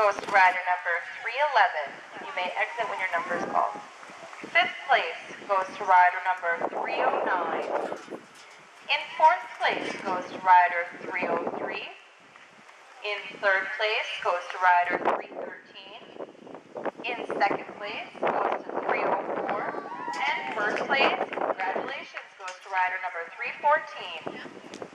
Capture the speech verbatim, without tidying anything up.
goes to rider number three eleven. You may exit when your number is called. Fifth place goes to rider number three oh nine. In fourth place goes to rider three oh three. In third place goes to rider three thirteen. In second place goes to three oh four. And first place, congratulations, goes to rider number three fourteen.